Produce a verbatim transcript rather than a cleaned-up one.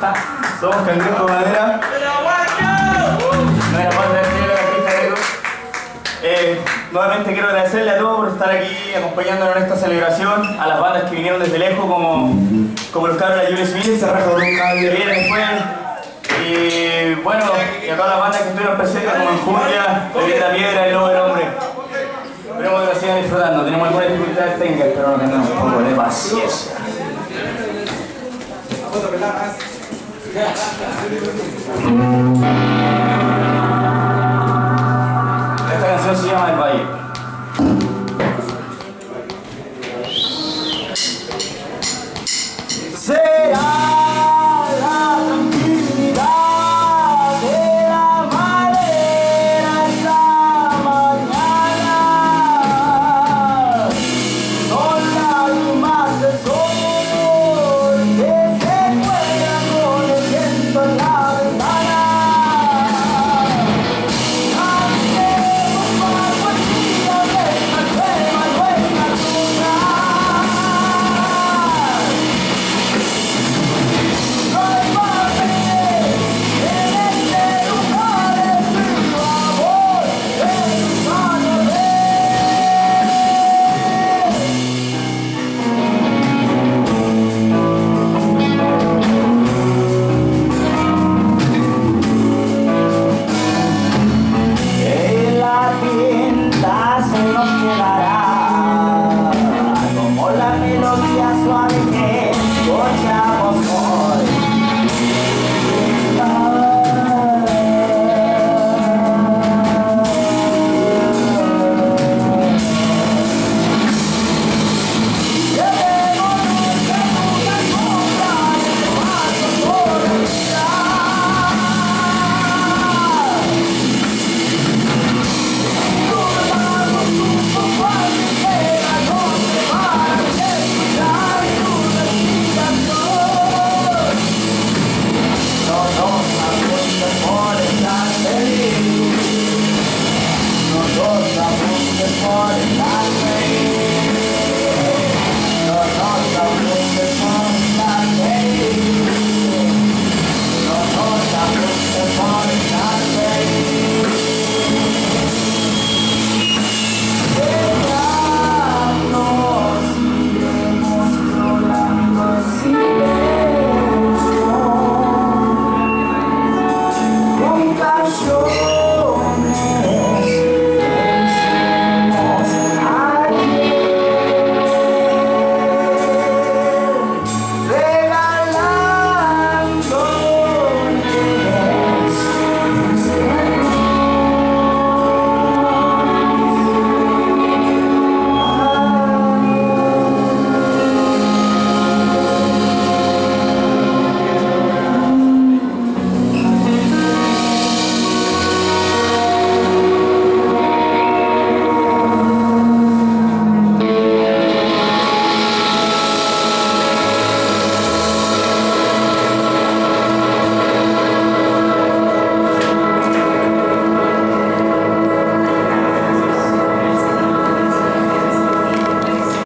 Somos Cangrejo Madera. Nuestra banda de Cielo de Cangrejo. Eh, nuevamente quiero agradecerle a todos por estar aquí acompañándonos en esta celebración, a las bandas que vinieron desde lejos como, como los cabros de la Julie Smith, se rajó un cambio que vienen después. Y bueno, y a todas las bandas que estuvieron presentes como Enjundia, Leyenda Piedra, El Lobo del Hombre. Esperemos que lo sigan disfrutando. Tenemos algunas dificultades técnicas, pero no tengamos un poco de paciencia. Esta canción se llama El Valle.